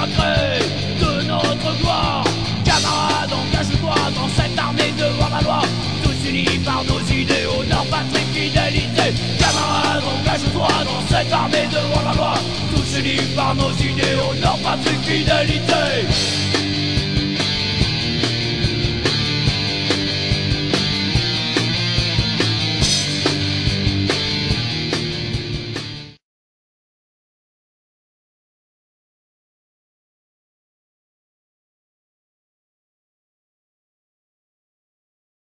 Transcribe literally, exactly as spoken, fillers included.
sacré de notre gloire. Camarades, engage-toi dans cette armée devant la loi, tous unis par nos idéaux, nord, patrie, fidélité. Camarades, engage-toi dans cette armée devant la loi, tous unis par nos idéaux, nord, patrie, fidélité.